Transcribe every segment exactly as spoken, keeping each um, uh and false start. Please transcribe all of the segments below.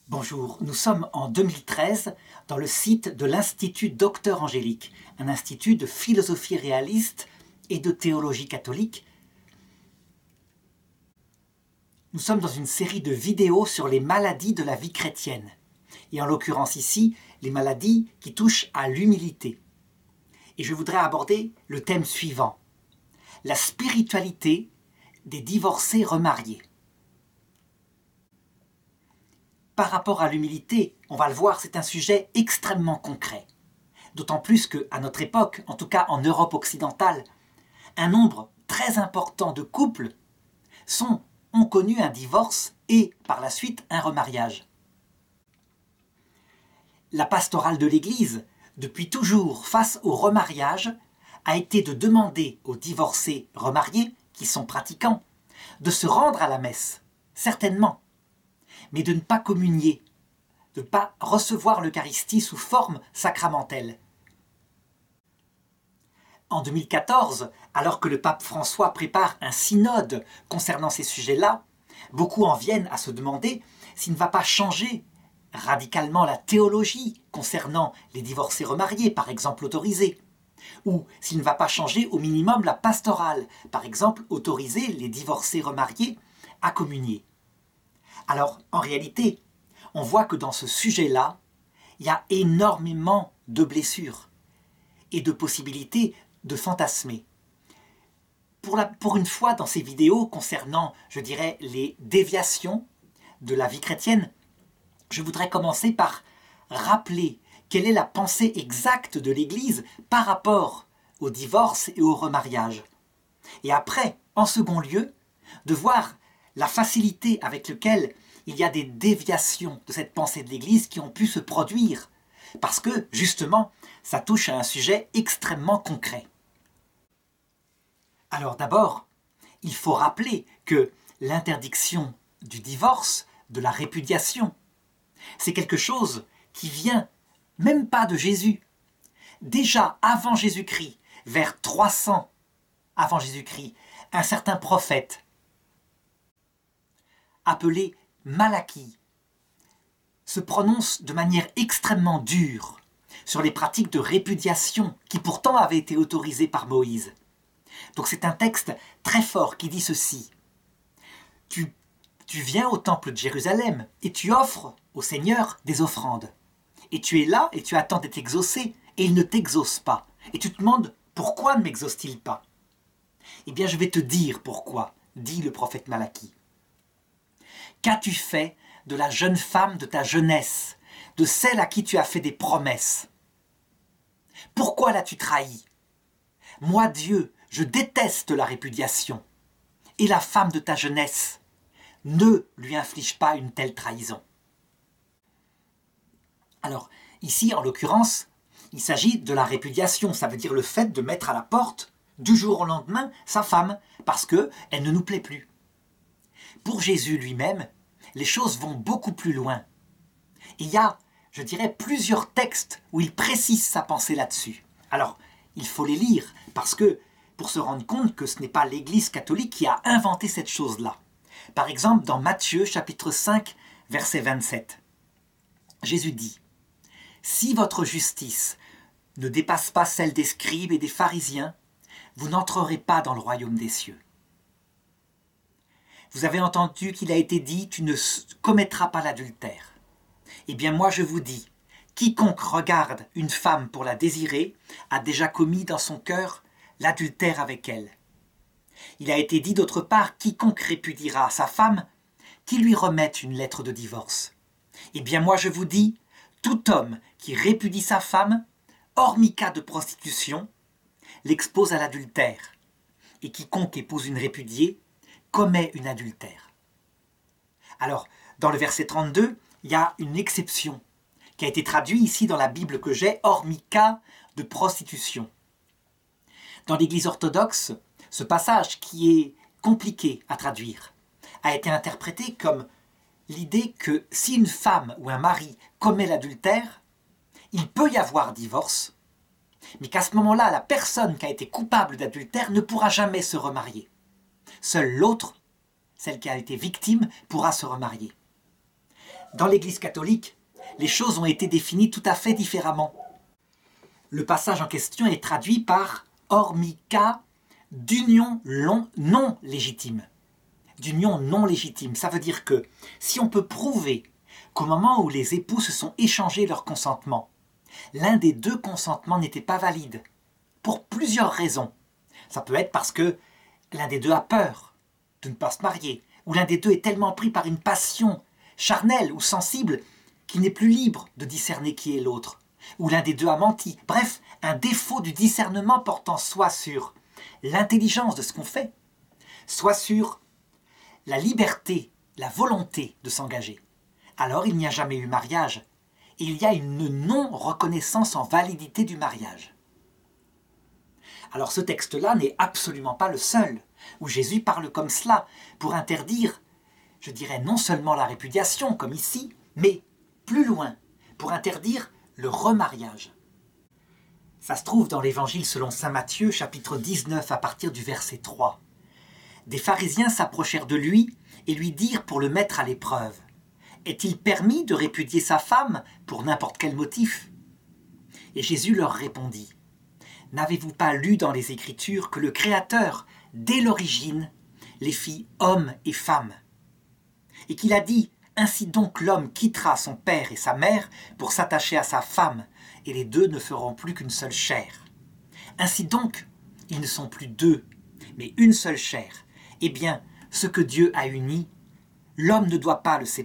Bonjour, nous sommes en deux mille treize dans le site de l'Institut Docteur Angélique, un institut de philosophie réaliste et de théologie catholique. Nous sommes dans une série de vidéos sur les maladies de la vie chrétienne, et en l'occurrence ici, les maladies qui touchent à l'humilité. Et je voudrais aborder le thème suivant, la spiritualité des divorcés remariés. Par rapport à l'humilité, on va le voir, c'est un sujet extrêmement concret. D'autant plus qu'à notre époque, en tout cas en Europe occidentale, un nombre très important de couples sont, ont connu un divorce et, par la suite, un remariage. La pastorale de l'Église, depuis toujours face au remariage, a été de demander aux divorcés remariés, qui sont pratiquants, de se rendre à la messe, certainement, mais de ne pas communier, de ne pas recevoir l'Eucharistie sous forme sacramentelle. En deux mille quatorze, alors que le pape François prépare un synode concernant ces sujets-là, beaucoup en viennent à se demander s'il ne va pas changer radicalement la théologie concernant les divorcés remariés, par exemple autorisés, ou s'il ne va pas changer au minimum la pastorale, par exemple autoriser les divorcés remariés à communier. Alors, en réalité, on voit que dans ce sujet-là, il y a énormément de blessures et de possibilités de fantasmer. Pour, la, pour une fois, dans ces vidéos concernant, je dirais, les déviations de la vie chrétienne, je voudrais commencer par rappeler quelle est la pensée exacte de l'Église par rapport au divorce et au remariage. Et après, en second lieu, de voir la facilité avec laquelle il y a des déviations de cette pensée de l'Église qui ont pu se produire, parce que, justement, ça touche à un sujet extrêmement concret. Alors d'abord, il faut rappeler que l'interdiction du divorce, de la répudiation, c'est quelque chose qui vient même pas de Jésus. Déjà avant Jésus-Christ, vers trois cents avant Jésus-Christ, un certain prophète appelé Malachie se prononce de manière extrêmement dure sur les pratiques de répudiation qui pourtant avaient été autorisées par Moïse. Donc c'est un texte très fort qui dit ceci. Tu, tu viens au temple de Jérusalem et tu offres au Seigneur des offrandes. Et tu es là et tu attends d'être exaucé et il ne t'exauce pas. Et tu te demandes pourquoi ne m'exauce-t-il pas? Eh bien je vais te dire pourquoi, dit le prophète Malachie. Qu'as-tu fait de la jeune femme de ta jeunesse, de celle à qui tu as fait des promesses? Pourquoi l'as-tu trahie? Moi, Dieu, je déteste la répudiation. Et la femme de ta jeunesse, ne lui inflige pas une telle trahison. Alors, ici, en l'occurrence, il s'agit de la répudiation. Ça veut dire le fait de mettre à la porte, du jour au lendemain, sa femme, parce qu'elle ne nous plaît plus. Pour Jésus lui-même, les choses vont beaucoup plus loin. Il y a, je dirais, plusieurs textes où il précise sa pensée là-dessus. Alors, il faut les lire, parce que, pour se rendre compte que ce n'est pas l'Église catholique qui a inventé cette chose-là. Par exemple, dans Matthieu, chapitre cinq, verset vingt-sept, Jésus dit « Si votre justice ne dépasse pas celle des scribes et des pharisiens, vous n'entrerez pas dans le royaume des cieux. » Vous avez entendu qu'il a été dit « Tu ne commettras pas l'adultère ». Eh bien moi je vous dis, quiconque regarde une femme pour la désirer a déjà commis dans son cœur l'adultère avec elle. Il a été dit d'autre part « Quiconque répudiera sa femme, qui lui remette une lettre de divorce ». Eh bien moi je vous dis, tout homme qui répudie sa femme, hormis cas de prostitution, l'expose à l'adultère. Et quiconque épouse une répudiée, commet une adultère. Alors, dans le verset trente-deux, il y a une exception qui a été traduite ici dans la Bible que j'ai, hormis cas de prostitution. Dans l'Église orthodoxe, ce passage qui est compliqué à traduire a été interprété comme l'idée que si une femme ou un mari commet l'adultère, il peut y avoir divorce, mais qu'à ce moment-là, la personne qui a été coupable d'adultère ne pourra jamais se remarier. Seule l'autre, celle qui a été victime, pourra se remarier. Dans l'Église catholique, les choses ont été définies tout à fait différemment. Le passage en question est traduit par « hormis cas d'union non légitime ». D'union non légitime, ça veut dire que si on peut prouver qu'au moment où les époux se sont échangés leur consentement, l'un des deux consentements n'était pas valide, pour plusieurs raisons. Ça peut être parce que l'un des deux a peur de ne pas se marier, ou l'un des deux est tellement pris par une passion charnelle ou sensible qu'il n'est plus libre de discerner qui est l'autre, ou l'un des deux a menti. Bref, un défaut du discernement portant soit sur l'intelligence de ce qu'on fait, soit sur la liberté, la volonté de s'engager. Alors il n'y a jamais eu mariage, et il y a une non-reconnaissance en validité du mariage. Alors ce texte-là n'est absolument pas le seul, où Jésus parle comme cela, pour interdire, je dirais non seulement la répudiation, comme ici, mais plus loin, pour interdire le remariage. Ça se trouve dans l'Évangile selon saint Matthieu, chapitre dix-neuf, à partir du verset trois. Des pharisiens s'approchèrent de lui et lui dirent pour le mettre à l'épreuve : « Est-il permis de répudier sa femme pour n'importe quel motif ?» Et Jésus leur répondit : « N'avez-vous pas lu dans les Écritures que le Créateur, dès l'origine, les fit hommes et femmes, et qu'il a dit : ainsi donc l'homme quittera son père et sa mère pour s'attacher à sa femme, et les deux ne feront plus qu'une seule chair. Ainsi donc, ils ne sont plus deux, mais une seule chair. Eh bien, ce que Dieu a uni, l'homme ne doit pas le séparer. »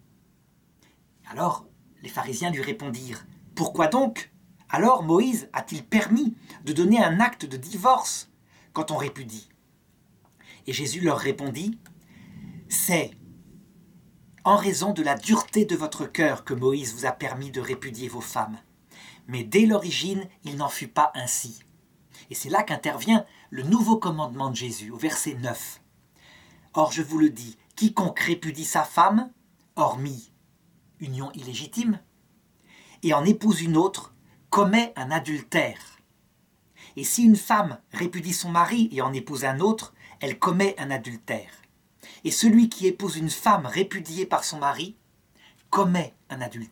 Alors, les pharisiens lui répondirent : « Pourquoi donc ? Alors Moïse a-t-il permis de donner un acte de divorce quand on répudie ?» Et Jésus leur répondit : « C'est en raison de la dureté de votre cœur que Moïse vous a permis de répudier vos femmes. Mais dès l'origine, il n'en fut pas ainsi. » Et c'est là qu'intervient le nouveau commandement de Jésus, au verset neuf. « Or, je vous le dis, quiconque répudie sa femme, hormis union illégitime, et en épouse une autre, commet un adultère. Et si une femme répudie son mari et en épouse un autre, elle commet un adultère. Et celui qui épouse une femme répudiée par son mari commet un adultère. »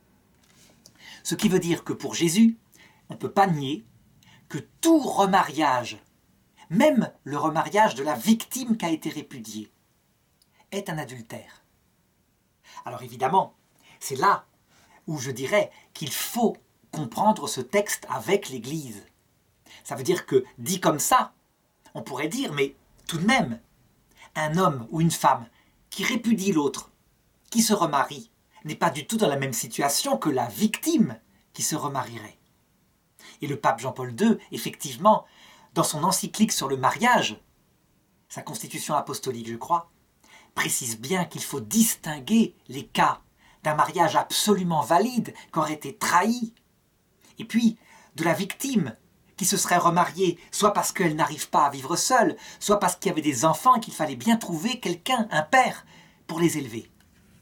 Ce qui veut dire que pour Jésus, on ne peut pas nier que tout remariage, même le remariage de la victime qui a été répudiée, est un adultère. Alors évidemment, c'est là où je dirais qu'il faut comprendre ce texte avec l'Église. Ça veut dire que, dit comme ça, on pourrait dire, mais tout de même, un homme ou une femme qui répudie l'autre, qui se remarie, n'est pas du tout dans la même situation que la victime qui se remarierait. Et le pape Jean-Paul deux, effectivement, dans son encyclique sur le mariage, sa constitution apostolique, je crois, précise bien qu'il faut distinguer les cas d'un mariage absolument valide qui aurait été trahi, et puis de la victime qui se serait remariée, soit parce qu'elle n'arrive pas à vivre seule, soit parce qu'il y avait des enfants et qu'il fallait bien trouver quelqu'un, un père, pour les élever.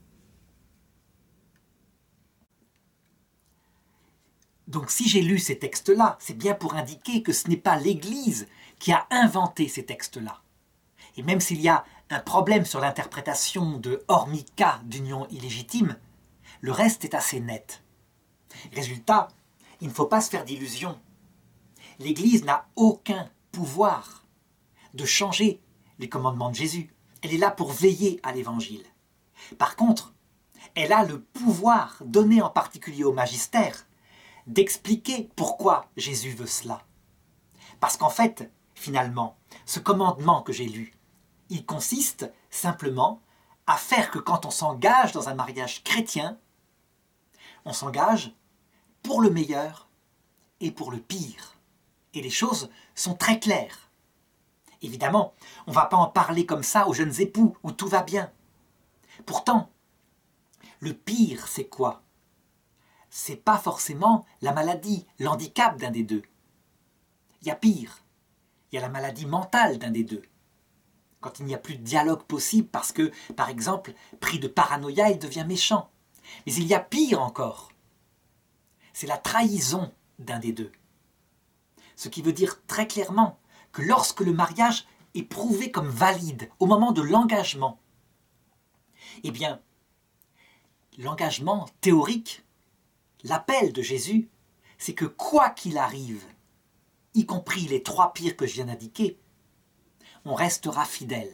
Donc si j'ai lu ces textes-là, c'est bien pour indiquer que ce n'est pas l'Église qui a inventé ces textes-là. Et même s'il y a un problème sur l'interprétation de « hormis cas d'union illégitime », le reste est assez net. Résultat, il ne faut pas se faire d'illusions. L'Église n'a aucun pouvoir de changer les commandements de Jésus. Elle est là pour veiller à l'Évangile. Par contre, elle a le pouvoir donné en particulier au magistère d'expliquer pourquoi Jésus veut cela. Parce qu'en fait, finalement, ce commandement que j'ai lu, il consiste simplement à faire que quand on s'engage dans un mariage chrétien, on s'engage pour le meilleur et pour le pire. Et les choses sont très claires. Évidemment, on ne va pas en parler comme ça aux jeunes époux où tout va bien. Pourtant, le pire, c'est quoi ? C'est pas forcément la maladie, l'handicap d'un des deux. Il y a pire. Il y a la maladie mentale d'un des deux. Quand il n'y a plus de dialogue possible parce que, par exemple, pris de paranoïa, il devient méchant. Mais il y a pire encore. C'est la trahison d'un des deux. Ce qui veut dire très clairement que lorsque le mariage est prouvé comme valide au moment de l'engagement, eh bien, l'engagement théorique, l'appel de Jésus, c'est que quoi qu'il arrive, y compris les trois pires que je viens d'indiquer, on restera fidèle.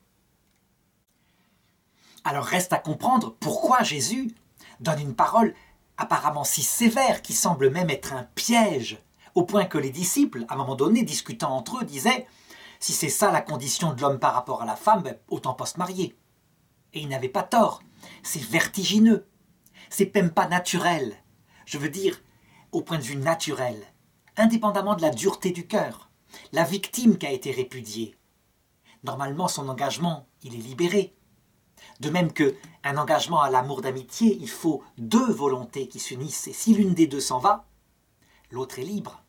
Alors reste à comprendre pourquoi Jésus donne une parole apparemment si sévère qui semble même être un piège, au point que les disciples, à un moment donné, discutant entre eux, disaient « Si c'est ça la condition de l'homme par rapport à la femme, ben, autant pas se marier. » Et ils n'avaient pas tort. C'est vertigineux. C'est même pas naturel. Je veux dire, au point de vue naturel, indépendamment de la dureté du cœur, la victime qui a été répudiée, normalement son engagement, il est libéré. De même qu'un engagement à l'amour d'amitié, il faut deux volontés qui s'unissent, et si l'une des deux s'en va, l'autre est libre.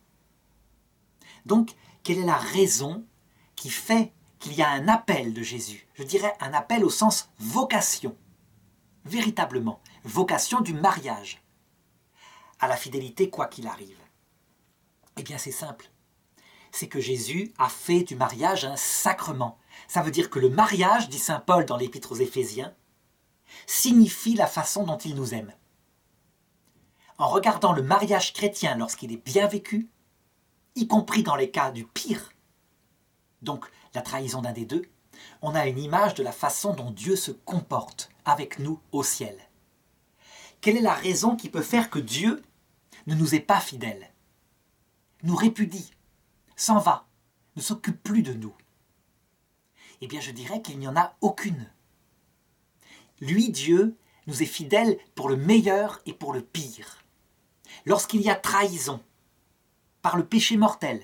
Donc, quelle est la raison qui fait qu'il y a un appel de Jésus? Je dirais un appel au sens vocation, véritablement, vocation du mariage, à la fidélité quoi qu'il arrive. Eh bien c'est simple, c'est que Jésus a fait du mariage un sacrement. Ça veut dire que le mariage, dit saint Paul dans l'Épître aux Éphésiens, signifie la façon dont il nous aime. En regardant le mariage chrétien lorsqu'il est bien vécu, y compris dans les cas du pire, donc la trahison d'un des deux, on a une image de la façon dont Dieu se comporte avec nous au ciel. Quelle est la raison qui peut faire que Dieu ne nous est pas fidèle, nous répudie, s'en va, ne s'occupe plus de nous? Eh bien je dirais qu'il n'y en a aucune. Lui, Dieu, nous est fidèle pour le meilleur et pour le pire. Lorsqu'il y a trahison, par le péché mortel,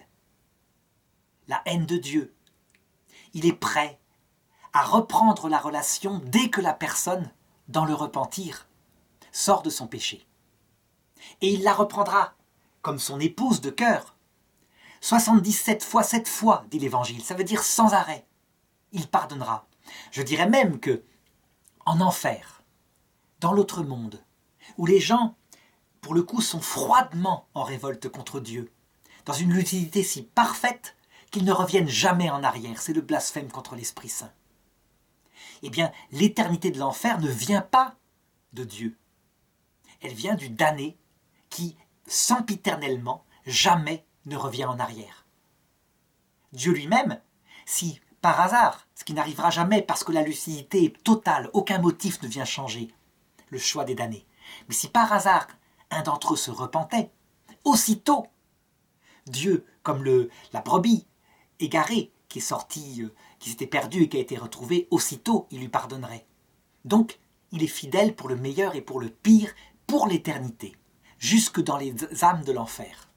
la haine de Dieu, il est prêt à reprendre la relation dès que la personne, dans le repentir, sort de son péché. Et il la reprendra comme son épouse de cœur. soixante-dix-sept fois, sept fois, dit l'Évangile, ça veut dire sans arrêt. Il pardonnera. Je dirais même que, en enfer, dans l'autre monde, où les gens, pour le coup, sont froidement en révolte contre Dieu, dans une lucidité si parfaite qu'ils ne reviennent jamais en arrière, c'est le blasphème contre l'Esprit Saint. Eh bien, l'éternité de l'enfer ne vient pas de Dieu. Elle vient du damné qui, sempiternellement, jamais ne revient en arrière. Dieu lui-même, si par hasard, ce qui n'arrivera jamais parce que la lucidité est totale, aucun motif ne vient changer le choix des damnés, mais si par hasard un d'entre eux se repentait, aussitôt, Dieu, comme le, la brebis égarée qui est sortie, euh, qui s'était perdue et qui a été retrouvée, aussitôt il lui pardonnerait. Donc, il est fidèle pour le meilleur et pour le pire, pour l'éternité, jusque dans les âmes de l'enfer.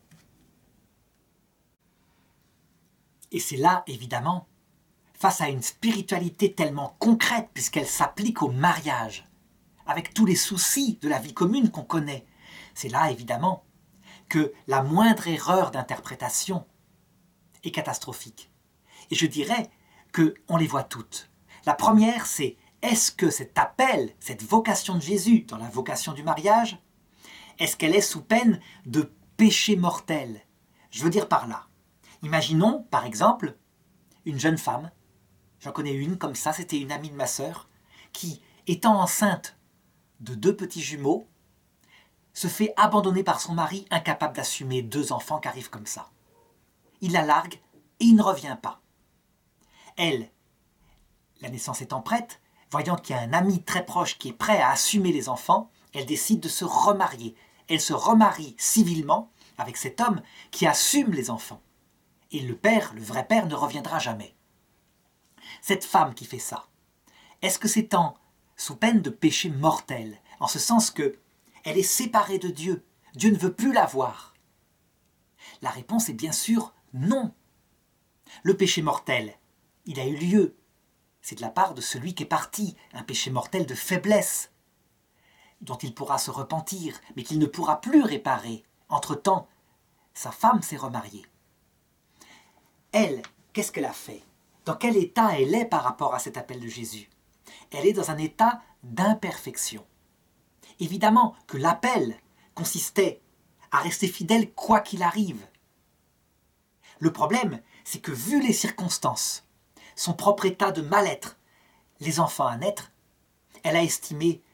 Et c'est là, évidemment, face à une spiritualité tellement concrète, puisqu'elle s'applique au mariage, avec tous les soucis de la vie commune qu'on connaît, c'est là, évidemment, que la moindre erreur d'interprétation est catastrophique. Et je dirais qu'on les voit toutes. La première, c'est est-ce que cet appel, cette vocation de Jésus dans la vocation du mariage, est-ce qu'elle est sous peine de péché mortel? Je veux dire par là, imaginons par exemple une jeune femme, j'en connais une comme ça, c'était une amie de ma sœur, qui, étant enceinte de deux petits jumeaux, se fait abandonner par son mari incapable d'assumer deux enfants qui arrivent comme ça. Il la largue et il ne revient pas. Elle, la naissance étant prête, voyant qu'il y a un ami très proche qui est prêt à assumer les enfants, elle décide de se remarier. Elle se remarie civilement avec cet homme qui assume les enfants. Et le père, le vrai père, ne reviendra jamais. Cette femme qui fait ça, est-ce que c'est en sous peine de péché mortel, en ce sens que elle est séparée de Dieu, Dieu ne veut plus la voir? La réponse est bien sûr non. Le péché mortel, il a eu lieu. C'est de la part de celui qui est parti, un péché mortel de faiblesse, dont il pourra se repentir, mais qu'il ne pourra plus réparer. Entre-temps, sa femme s'est remariée. Elle, qu'est-ce qu'elle a fait? Dans quel état elle est par rapport à cet appel de Jésus? Elle est dans un état d'imperfection. Évidemment que l'appel consistait à rester fidèle quoi qu'il arrive. Le problème, c'est que vu les circonstances, son propre état de mal-être, les enfants à naître, elle a estimé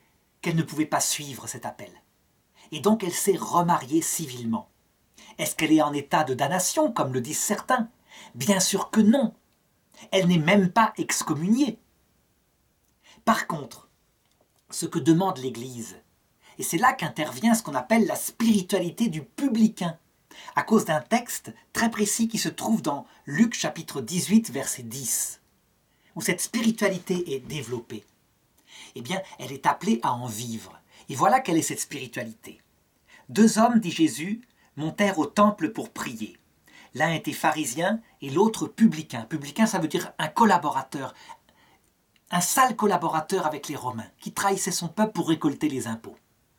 qu'elle ne pouvait pas suivre cet appel. Et donc elle s'est remariée civilement. Est-ce qu'elle est en état de damnation, comme le disent certains? Bien sûr que non. Elle n'est même pas excommuniée. Par contre, ce que demande l'Église, et c'est là qu'intervient ce qu'on appelle la spiritualité du publicain, à cause d'un texte très précis qui se trouve dans Luc chapitre dix-huit, verset dix, où cette spiritualité est développée. Eh bien, elle est appelée à en vivre. Et voilà quelle est cette spiritualité. Deux hommes, dit Jésus, montèrent au temple pour prier. L'un était pharisien et l'autre publicain. Publicain, ça veut dire un collaborateur, un sale collaborateur avec les Romains, qui trahissait son peuple pour récolter les impôts.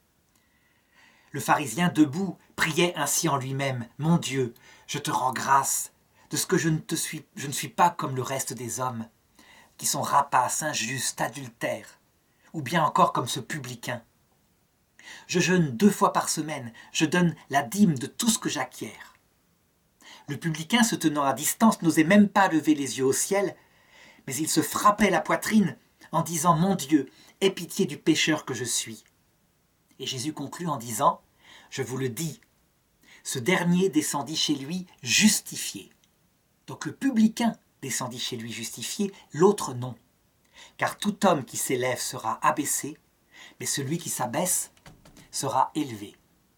Le pharisien, debout, priait ainsi en lui-même. « Mon Dieu, je te rends grâce de ce que je ne, te suis, je ne suis pas comme le reste des hommes, qui sont rapaces, injustes, adultères, ou bien encore comme ce publicain. Je jeûne deux fois par semaine, je donne la dîme de tout ce que j'acquiers. » Le publicain, se tenant à distance, n'osait même pas lever les yeux au ciel, mais il se frappait la poitrine en disant « Mon Dieu, aie pitié du pécheur que je suis. » Et Jésus conclut en disant « Je vous le dis, ce dernier descendit chez lui justifié. » Donc le publicain descendit chez lui justifié, l'autre non. Car tout homme qui s'élève sera abaissé, mais celui qui s'abaisse sera élevé.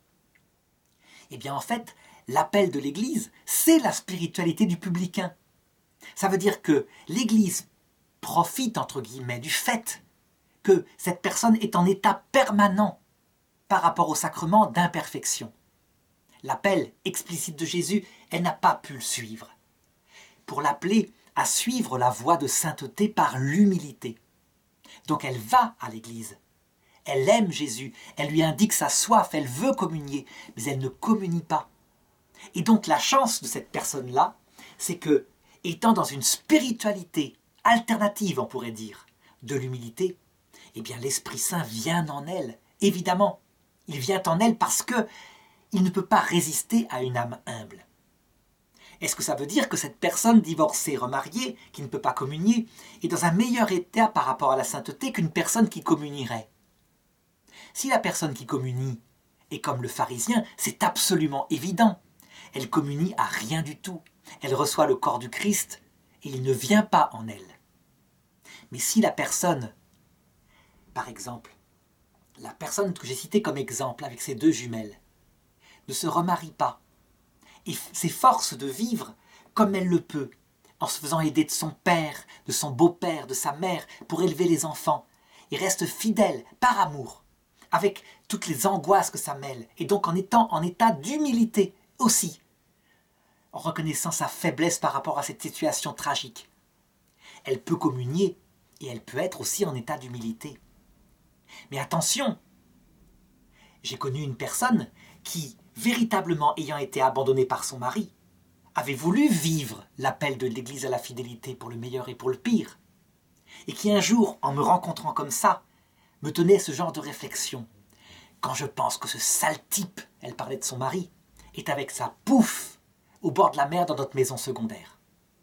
Eh bien en fait, l'appel de l'Église, c'est la spiritualité du publicain. Ça veut dire que l'Église profite, entre guillemets, du fait que cette personne est en état permanent par rapport au sacrement d'imperfection. L'appel explicite de Jésus, elle n'a pas pu le suivre. Pour l'appeler à suivre la voie de sainteté par l'humilité. Donc elle va à l'Église. Elle aime Jésus, elle lui indique sa soif, elle veut communier, mais elle ne communie pas. Et donc la chance de cette personne-là, c'est que, étant dans une spiritualité alternative, on pourrait dire, de l'humilité, eh bien l'Esprit Saint vient en elle, évidemment. Il vient en elle parce que il ne peut pas résister à une âme humble. Est-ce que ça veut dire que cette personne divorcée, remariée, qui ne peut pas communier, est dans un meilleur état par rapport à la sainteté qu'une personne qui communierait? Si la personne qui communie est comme le pharisien, c'est absolument évident. Elle communie à rien du tout. Elle reçoit le corps du Christ et il ne vient pas en elle. Mais si la personne, par exemple, la personne que j'ai citée comme exemple avec ses deux jumelles, ne se remarie pas et s'efforce de vivre comme elle le peut, en se faisant aider de son père, de son beau-père, de sa mère, pour élever les enfants, et reste fidèle par amour, avec toutes les angoisses que ça mêle, et donc en étant en état d'humilité aussi, en reconnaissant sa faiblesse par rapport à cette situation tragique. Elle peut communier, et elle peut être aussi en état d'humilité. Mais attention, j'ai connu une personne qui, véritablement ayant été abandonnée par son mari, avait voulu vivre l'appel de l'Église à la fidélité pour le meilleur et pour le pire, et qui un jour, en me rencontrant comme ça, me tenait ce genre de réflexion. Quand je pense que ce sale type, elle parlait de son mari, est avec sa pouffe au bord de la mer dans notre maison secondaire.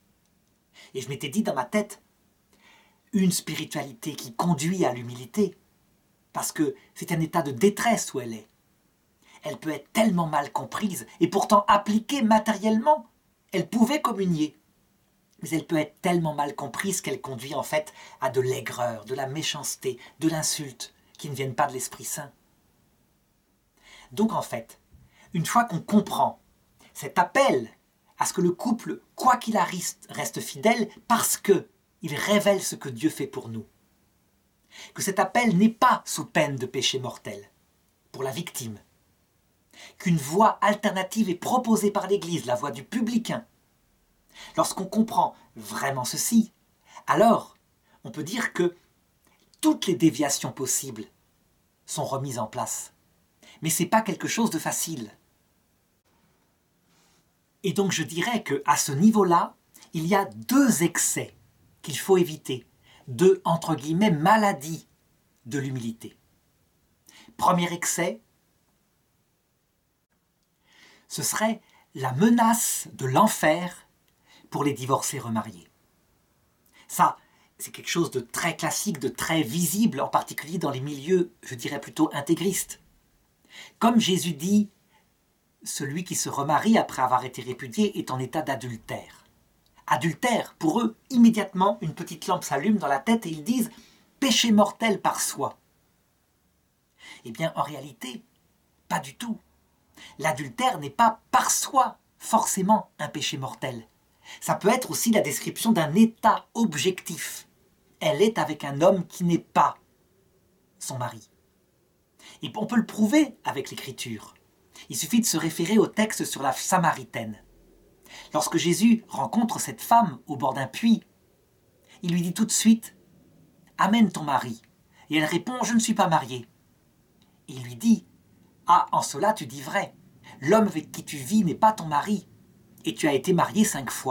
Et je m'étais dit dans ma tête, une spiritualité qui conduit à l'humilité, parce que c'est un état de détresse où elle est. Elle peut être tellement mal comprise et pourtant appliquée matériellement. Elle pouvait communier, mais elle peut être tellement mal comprise qu'elle conduit en fait à de l'aigreur, de la méchanceté, de l'insulte qui ne viennent pas de l'Esprit Saint. Donc en fait, une fois qu'on comprend cet appel à ce que le couple, quoi qu'il arrive, reste fidèle parce qu'il révèle ce que Dieu fait pour nous, que cet appel n'est pas sous peine de péché mortel pour la victime, qu'une voie alternative est proposée par l'Église, la voie du publicain. Lorsqu'on comprend vraiment ceci, alors on peut dire que toutes les déviations possibles sont remises en place. Mais ce n'est pas quelque chose de facile. Et donc je dirais qu'à ce niveau-là, il y a deux excès qu'il faut éviter, deux, entre guillemets, maladies de l'humilité. Premier excès, ce serait la menace de l'enfer pour les divorcés remariés. Ça, c'est quelque chose de très classique, de très visible, en particulier dans les milieux, je dirais plutôt intégristes. Comme Jésus dit, celui qui se remarie après avoir été répudié est en état d'adultère. Adultère, pour eux, immédiatement, une petite lampe s'allume dans la tête et ils disent « péché mortel par soi ». Eh bien, en réalité, pas du tout. L'adultère n'est pas par soi forcément un péché mortel. Ça peut être aussi la description d'un état objectif. Elle est avec un homme qui n'est pas son mari. Et on peut le prouver avec l'Écriture. Il suffit de se référer au texte sur la Samaritaine. Lorsque Jésus rencontre cette femme au bord d'un puits, il lui dit tout de suite « Amène ton mari ». Et elle répond « Je ne suis pas mariée ». Et il lui dit « Ah, en cela tu dis vrai. L'homme avec qui tu vis n'est pas ton mari, et tu as été marié cinq fois. »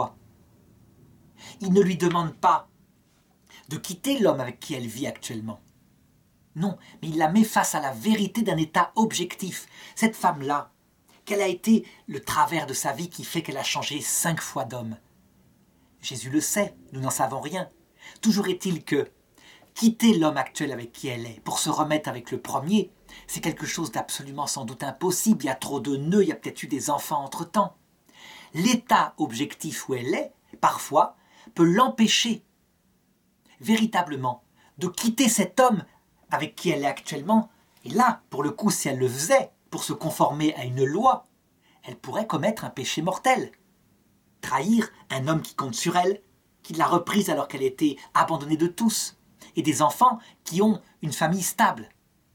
Il ne lui demande pas de quitter l'homme avec qui elle vit actuellement. Non, mais il la met face à la vérité d'un état objectif. Cette femme-là, quel a été le travers de sa vie qui fait qu'elle a changé cinq fois d'homme? Jésus le sait, nous n'en savons rien. Toujours est-il que quitter l'homme actuel avec qui elle est pour se remettre avec le premier, c'est quelque chose d'absolument sans doute impossible. Il y a trop de nœuds, il y a peut-être eu des enfants entre-temps. L'état objectif où elle est, parfois, peut l'empêcher véritablement de quitter cet homme avec qui elle est actuellement. Et là, pour le coup, si elle le faisait pour se conformer à une loi, elle pourrait commettre un péché mortel. Trahir un homme qui compte sur elle, qui l'a reprise alors qu'elle était abandonnée de tous, et des enfants qui ont une famille stable.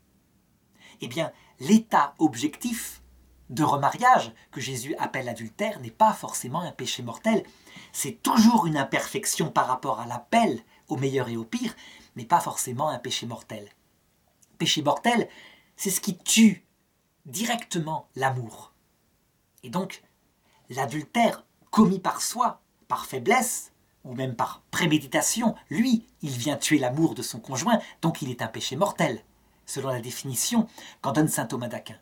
Eh bien, l'état objectif de remariage que Jésus appelle adultère n'est pas forcément un péché mortel. C'est toujours une imperfection par rapport à l'appel au meilleur et au pire, mais pas forcément un péché mortel. Péché mortel, c'est ce qui tue directement l'amour. Et donc, l'adultère commis par soi, par faiblesse, ou même par préméditation, lui, il vient tuer l'amour de son conjoint, donc il est un péché mortel, selon la définition qu'en donne saint Thomas d'Aquin.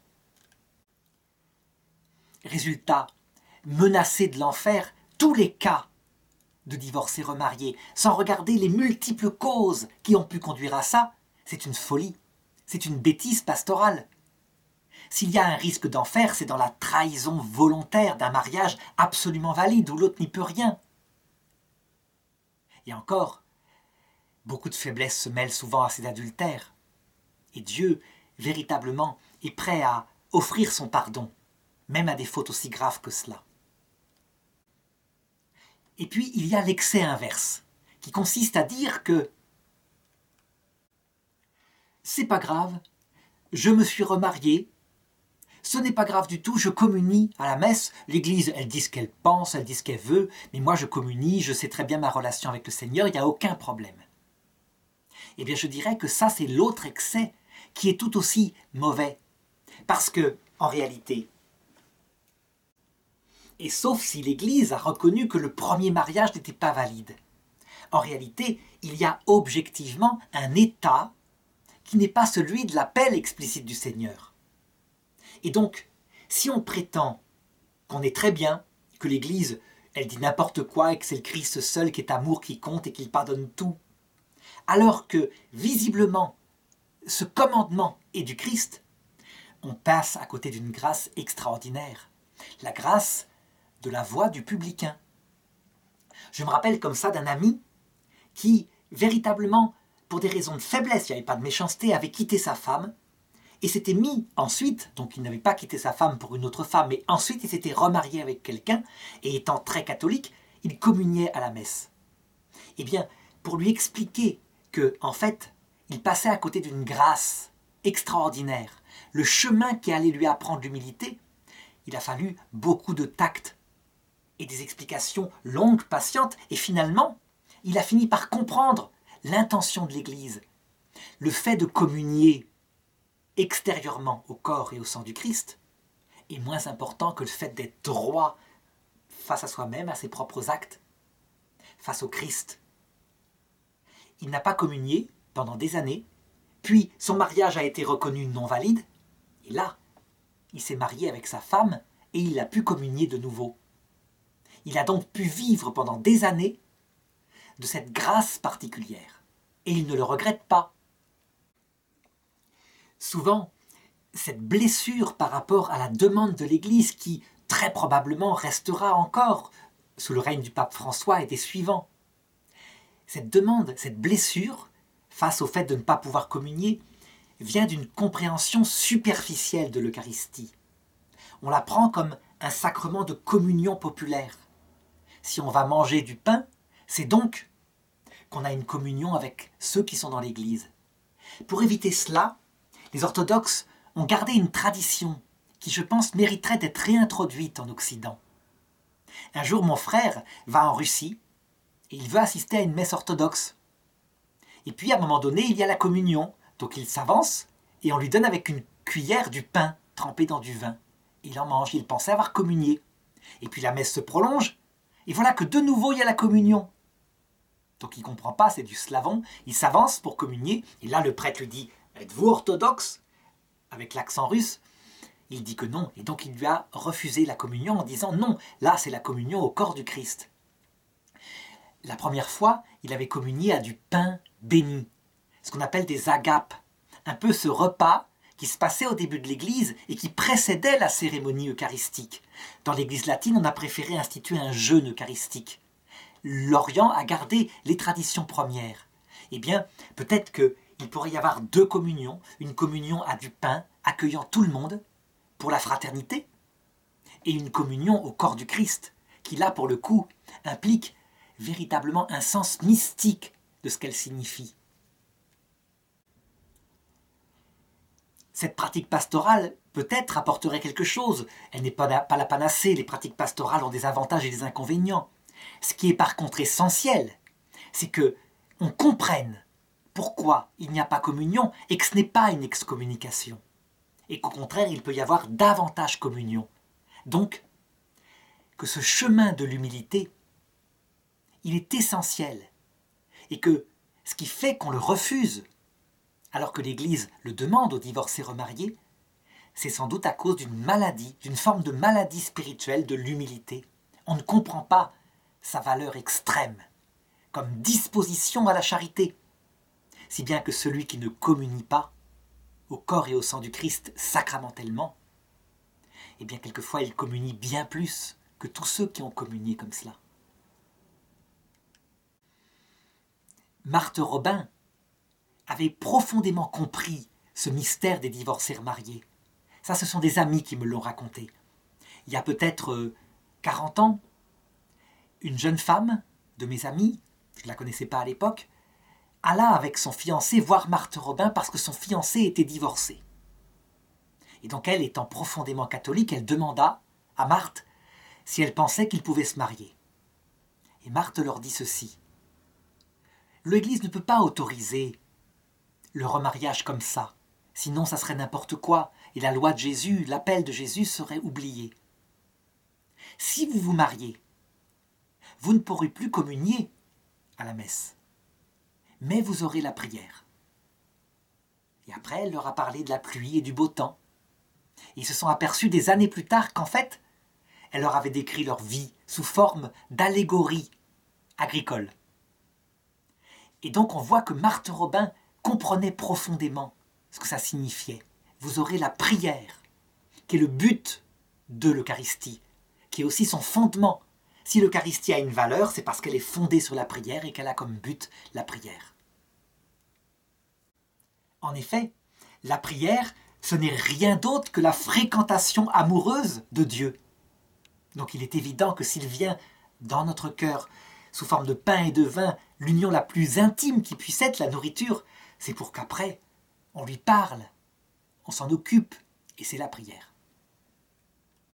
Résultat, menacés de l'enfer, tous les cas de divorcés remariés, sans regarder les multiples causes qui ont pu conduire à ça, c'est une folie, c'est une bêtise pastorale. S'il y a un risque d'enfer, c'est dans la trahison volontaire d'un mariage absolument valide où l'autre n'y peut rien. Et encore, beaucoup de faiblesses se mêlent souvent à ces adultères. Et Dieu, véritablement, est prêt à offrir son pardon, même à des fautes aussi graves que cela. Et puis, il y a l'excès inverse, qui consiste à dire que c'est pas grave, je me suis remarié, ce n'est pas grave du tout, je communie à la messe, l'Église, elle dit ce qu'elle pense, elle dit ce qu'elle veut, mais moi je communie, je sais très bien ma relation avec le Seigneur, il n'y a aucun problème. Eh bien, je dirais que ça, c'est l'autre excès qui est tout aussi mauvais. Parce que, en réalité, et sauf si l'Église a reconnu que le premier mariage n'était pas valide, en réalité, il y a objectivement un état qui n'est pas celui de l'appel explicite du Seigneur. Et donc, si on prétend qu'on est très bien, que l'Église, elle dit n'importe quoi et que c'est le Christ seul qui est amour qui compte et qu'il pardonne tout, alors que, visiblement, ce commandement est du Christ, on passe à côté d'une grâce extraordinaire. La grâce de la voix du publicain. Je me rappelle comme ça d'un ami qui, véritablement, pour des raisons de faiblesse, il n'y avait pas de méchanceté, avait quitté sa femme et s'était mis ensuite, donc il n'avait pas quitté sa femme pour une autre femme, mais ensuite il s'était remarié avec quelqu'un et étant très catholique, il communiait à la messe. Eh bien, pour lui expliquer que, en fait, il passait à côté d'une grâce extraordinaire, le chemin qui allait lui apprendre l'humilité, il a fallu beaucoup de tact et des explications longues, patientes, et finalement, il a fini par comprendre l'intention de l'Église. Le fait de communier extérieurement au corps et au sang du Christ est moins important que le fait d'être droit face à soi-même, à ses propres actes, face au Christ. Il n'a pas communié pendant des années, puis son mariage a été reconnu non valide, et là, il s'est marié avec sa femme et il a pu communier de nouveau. Il a donc pu vivre pendant des années de cette grâce particulière. Et il ne le regrette pas. Souvent, cette blessure par rapport à la demande de l'Église qui, très probablement, restera encore sous le règne du pape François et des suivants. Cette demande, cette blessure, face au fait de ne pas pouvoir communier, vient d'une compréhension superficielle de l'Eucharistie. On la prend comme un sacrement de communion populaire. Si on va manger du pain, c'est donc qu'on a une communion avec ceux qui sont dans l'Église. Pour éviter cela, les orthodoxes ont gardé une tradition qui, je pense, mériterait d'être réintroduite en Occident. Un jour, mon frère va en Russie et il veut assister à une messe orthodoxe. Et puis, à un moment donné, il y a la communion. Donc, il s'avance et on lui donne avec une cuillère du pain trempé dans du vin. Il en mange, il pensait avoir communié. Et puis, la messe se prolonge et voilà que de nouveau, il y a la communion. Donc, il ne comprend pas, c'est du slavon. Il s'avance pour communier et là, le prêtre lui dit « Êtes-vous orthodoxe ?» avec l'accent russe. Il dit que non, et donc il lui a refusé la communion en disant non, là c'est la communion au corps du Christ. La première fois, il avait communié à du pain béni, ce qu'on appelle des agapes, un peu ce repas qui se passait au début de l'Église et qui précédait la cérémonie eucharistique. Dans l'Église latine, on a préféré instituer un jeûne eucharistique. L'Orient a gardé les traditions premières. Eh bien, peut-être qu'il pourrait y avoir deux communions, une communion à du pain, accueillant tout le monde, pour la fraternité, et une communion au corps du Christ, qui là, pour le coup, implique véritablement un sens mystique de ce qu'elle signifie. Cette pratique pastorale, peut-être, apporterait quelque chose. Elle n'est pas la, pas la panacée, les pratiques pastorales ont des avantages et des inconvénients. Ce qui est par contre essentiel, c'est que on comprenne pourquoi il n'y a pas communion et que ce n'est pas une excommunication. Et qu'au contraire, il peut y avoir davantage communion. Donc, que ce chemin de l'humilité, il est essentiel. Et que ce qui fait qu'on le refuse, alors que l'Église le demande aux divorcés remariés, c'est sans doute à cause d'une maladie, d'une forme de maladie spirituelle de l'humilité. On ne comprend pas sa valeur extrême, comme disposition à la charité, si bien que celui qui ne communie pas, au corps et au sang du Christ sacramentellement, eh bien quelquefois il communie bien plus que tous ceux qui ont communié comme cela. Marthe Robin avait profondément compris ce mystère des divorcés remariés. Ça, ce sont des amis qui me l'ont raconté. Il y a peut-être euh, quarante ans, une jeune femme de mes amis, je ne la connaissais pas à l'époque, alla avec son fiancé voir Marthe Robin parce que son fiancé était divorcé. Et donc elle, étant profondément catholique, elle demanda à Marthe si elle pensait qu'il pouvait se marier. Et Marthe leur dit ceci. L'Église ne peut pas autoriser le remariage comme ça, sinon ça serait n'importe quoi, et la loi de Jésus, l'appel de Jésus serait oublié. Si vous vous mariez, vous ne pourrez plus communier à la messe. Mais vous aurez la prière. Et après, elle leur a parlé de la pluie et du beau temps. Et ils se sont aperçus des années plus tard qu'en fait, elle leur avait décrit leur vie sous forme d'allégorie agricole. Et donc on voit que Marthe Robin comprenait profondément ce que ça signifiait. Vous aurez la prière, qui est le but de l'Eucharistie, qui est aussi son fondement. Si l'Eucharistie a une valeur, c'est parce qu'elle est fondée sur la prière et qu'elle a comme but la prière. En effet, la prière, ce n'est rien d'autre que la fréquentation amoureuse de Dieu. Donc il est évident que s'il vient dans notre cœur, sous forme de pain et de vin, l'union la plus intime qui puisse être la nourriture, c'est pour qu'après, on lui parle, on s'en occupe, et c'est la prière.